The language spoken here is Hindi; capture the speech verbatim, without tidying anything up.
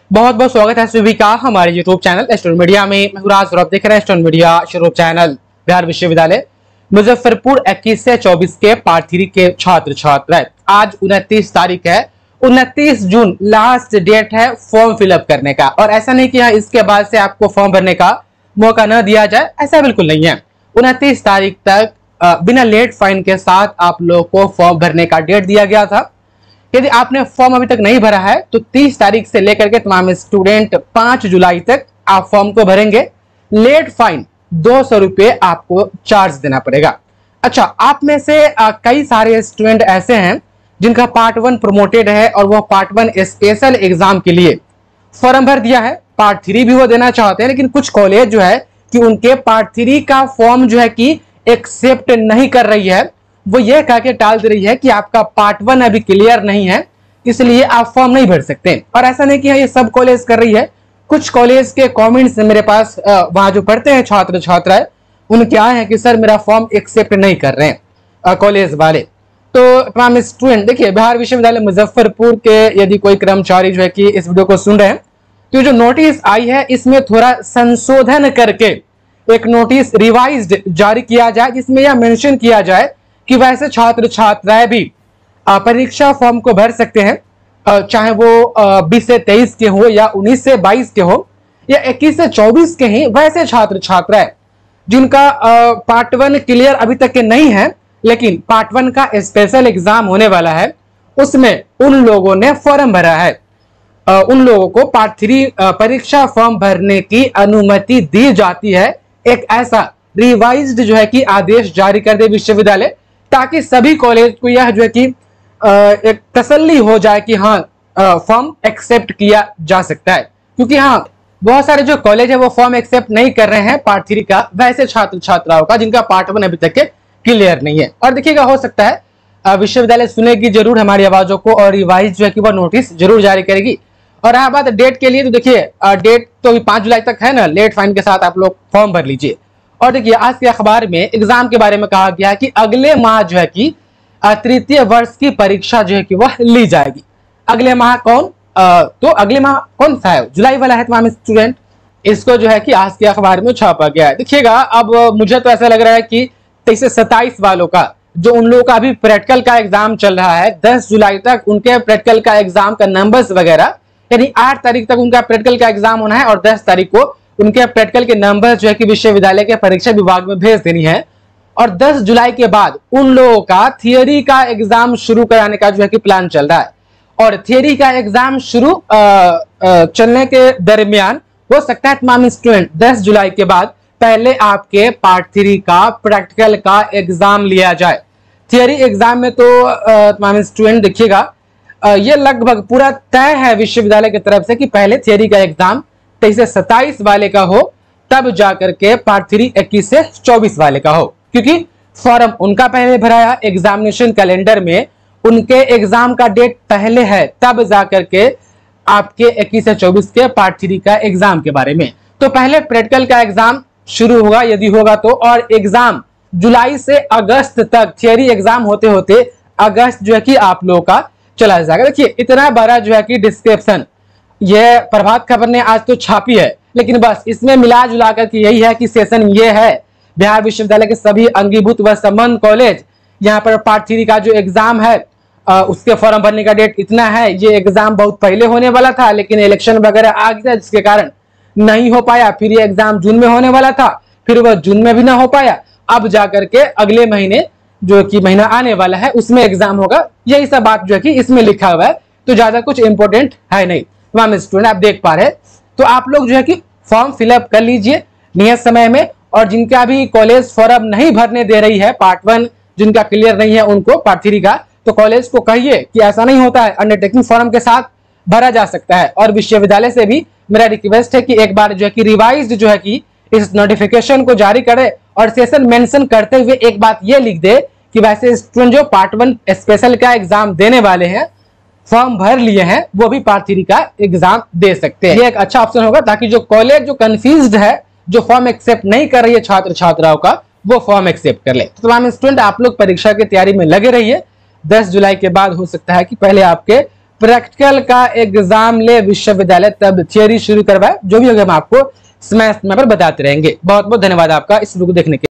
बहुत बहुत स्वागत है सभी का हमारे यूट्यूब चैनल स्टूडेंट मीडिया में। मैं राज और आप देख रहे हैं student media YouTube channel. Bihar Vishwavidyalaya Muzaffarpur इक्कीस से चौबीस के पार्ट थ्री के छात्र छात्र आज उनतीस तारीख है, उनतीस जून लास्ट डेट है फॉर्म फिलअप करने का। और ऐसा नहीं कि इसके बाद से आपको फॉर्म भरने का मौका न दिया जाए, ऐसा बिल्कुल नहीं है। उनतीस तारीख तक बिना लेट फाइन के साथ आप लोगों को फॉर्म भरने का डेट दिया गया था। यदि आपने फॉर्म अभी तक नहीं भरा है तो तीस तारीख से लेकर के तमाम स्टूडेंट पांच जुलाई तक आप फॉर्म को भरेंगे। लेट फाइन दो सौ रुपये आपको चार्ज देना पड़ेगा। अच्छा, आप में से आ, कई सारे स्टूडेंट ऐसे हैं जिनका पार्ट वन प्रमोटेड है और वो पार्ट वन स्पेशल एग्जाम के लिए फॉर्म भर दिया है। पार्ट थ्री भी वो देना चाहते हैं, लेकिन कुछ कॉलेज जो है कि उनके पार्ट थ्री का फॉर्म जो है कि एक्सेप्ट नहीं कर रही है। वो ये कह के टाल दे रही है कि आपका पार्ट वन अभी क्लियर नहीं है, इसलिए आप फॉर्म नहीं भर सकते। और ऐसा नहीं कि ये सब कॉलेज कर रही है। कुछ कॉलेज के कमेंट्स मेरे पास वहां जो पढ़ते हैं छात्र छात्राएं उनके आए हैं कि सर मेरा फॉर्म एक्सेप्ट नहीं कर रहे हैं कॉलेज वाले। तो तमाम स्टूडेंट देखिए, बिहार विश्वविद्यालय मुजफ्फरपुर के यदि कोई कर्मचारी जो है कि इस वीडियो को सुन रहे हैं तो जो नोटिस आई है इसमें थोड़ा संशोधन करके एक नोटिस रिवाइज्ड जारी किया जाए, जिसमें यह मेंशन किया जाए कि वैसे छात्र छात्राएं भी परीक्षा फॉर्म को भर सकते हैं, चाहे वो बीस से तेईस के हो या उन्नीस से बाईस के हो या इक्कीस से चौबीस के ही। वैसे छात्र छात्राएं जिनका पार्ट वन क्लियर अभी तक के नहीं है, लेकिन पार्ट वन का स्पेशल एग्जाम होने वाला है, उसमें उन लोगों ने फॉर्म भरा है, उन लोगों को पार्ट थ्री परीक्षा फॉर्म भरने की अनुमति दी जाती है। एक ऐसा रिवाइज्ड जो है कि आदेश जारी कर दे विश्वविद्यालय, ताकि सभी कॉलेज को यह जो है कि एक तसल्ली हो जाए कि हाँ फॉर्म एक्सेप्ट किया जा सकता है। क्योंकि हाँ बहुत सारे जो कॉलेज है वो फॉर्म एक्सेप्ट नहीं कर रहे हैं पार्ट थ्री का, वैसे छात्र छात्राओं का जिनका पार्ट वन अभी तक के क्लियर नहीं है। और देखिएगा, हो सकता है विश्वविद्यालय सुनेगी जरूर हमारी आवाजों को और रिवाइज जो है कि वह नोटिस जरूर जारी करेगी। और रहा बात डेट के लिए, तो देखिए डेट तो अभी पांच जुलाई तक है ना, लेट फाइन के साथ आप लोग फॉर्म भर लीजिए। और देखिए, आज के अखबार में एग्जाम के बारे में कहा गया है कि अगले माह जो है कि तृतीय वर्ष की परीक्षा जो है कि वह ली जाएगी। अगले माह कौन आ, तो अगले माह कौन सा है? जुलाई वाला है तमाम स्टूडेंट। इसको जो है कि आज के अखबार में छापा गया है। देखिएगा, अब मुझे तो ऐसा लग रहा है कि तेईस से सत्ताईस वालों का जो उन लोगों का अभी प्रैक्टिकल का एग्जाम चल रहा है, दस जुलाई तक उनके प्रैक्टिकल का एग्जाम का नंबर्स वगैरह, यानी आठ तारीख तक उनका प्रैक्टिकल का एग्जाम होना है और दस तारीख को उनके प्रैक्टिकल के नंबर जो है कि विश्वविद्यालय के परीक्षा विभाग में भेज देनी है। और दस जुलाई के बाद उन लोगों का थियरी का एग्जाम शुरू कराने का जो है कि प्लान चल रहा है। और थियरी का एग्जाम शुरू आ, आ, चलने के दरमियान हो सकता है तमाम स्टूडेंट दस जुलाई के बाद पहले आपके पार्ट थ्री का प्रैक्टिकल का एग्जाम लिया जाए। थियरी एग्जाम में तो तमाम स्टूडेंट देखिएगा, ये लगभग पूरा तय है विश्वविद्यालय की तरफ से कि पहले थियरी का एग्जाम तेईस से सत्ताईस वाले का हो, तब जाकर के पार्ट थ्री इक्कीस से चौबीस वाले का हो। क्योंकि फॉर्म उनका पहले भराया, एग्जामिनेशन कैलेंडर में उनके एग्जाम का डेट पहले है, तब जाकर के आपके इक्कीस से चौबीस के पार्ट थ्री का एग्जाम के बारे में। तो पहले प्रैक्टिकल का एग्जाम शुरू होगा यदि होगा तो, और एग्जाम जुलाई से अगस्त तक, थियरी एग्जाम होते होते अगस्त जो है कि आप लोगों का चला जाएगा। देखिए, इतना बड़ा जो है कि डिस्क्रिप्शन ये प्रभात खबर ने आज तो छापी है, लेकिन बस इसमें मिला जुला कर यही है कि सेशन ये है, बिहार विश्वविद्यालय के सभी अंगीभूत व संबंध कॉलेज, यहाँ पर पार्ट थ्री का जो एग्जाम है आ, उसके फॉर्म भरने का डेट इतना है। ये एग्जाम बहुत पहले होने वाला था, लेकिन इलेक्शन वगैरह आ गया जिसके कारण नहीं हो पाया। फिर ये एग्जाम जून में होने वाला था, फिर वह जून में भी ना हो पाया। अब जाकर के अगले महीने जो कि महीना आने वाला है उसमें एग्जाम होगा। यही सब बात जो है कि इसमें लिखा हुआ है, तो ज्यादा कुछ इंपॉर्टेंट है नहीं। तमाम स्टूडेंट आप देख पा रहे, तो आप लोग जो है कि फॉर्म फिलअप कर लीजिए नियत समय में। और जिनका भी कॉलेज फॉर्म नहीं भरने दे रही है, पार्ट वन जिनका क्लियर नहीं है उनको पार्ट थ्री का, तो कॉलेज को कहिए कि ऐसा नहीं होता है, अंडरटेकिंग फॉर्म के साथ भरा जा सकता है। और विश्वविद्यालय से भी मेरा रिक्वेस्ट है कि एक बार जो है कि रिवाइज्ड जो है कि इस नोटिफिकेशन को जारी करे और सेशन मेंशन करते हुए एक बात ये लिख दे कि वैसे स्टूडेंट जो पार्ट वन स्पेशल का एग्जाम देने वाले हैं, फॉर्म भर लिए हैं, वो भी पार्ट थ्री का एग्जाम दे सकते हैं। ये एक अच्छा ऑप्शन होगा, ताकि जो कॉलेज जो कंफ्यूज्ड है, जो फॉर्म एक्सेप्ट नहीं कर रही है छात्र छात्राओं का, वो फॉर्म एक्सेप्ट कर ले। तो तमाम स्टूडेंट आप लोग परीक्षा की तैयारी में लगे रहिए। दस जुलाई के बाद हो सकता है कि पहले आपके प्रैक्टिकल का एग्जाम ले विश्वविद्यालय तब थियरी शुरू करवाए, जो भी होगा हम आपको समय समय पर बताते रहेंगे। बहुत बहुत धन्यवाद आपका इस वीडियो को देखने के लिए।